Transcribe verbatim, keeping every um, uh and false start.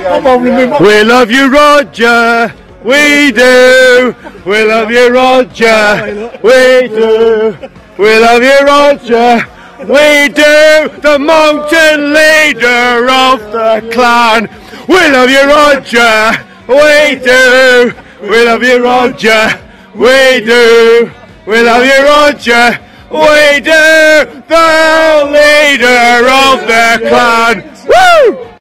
We love you, Roger. We do. We love you, Roger. We do. We love you, Roger. We do. The mountain leader of the clan. We love you, Roger. We do. We love you, Roger. We do. We love you, Roger. We do. The leader of the clan. Woo!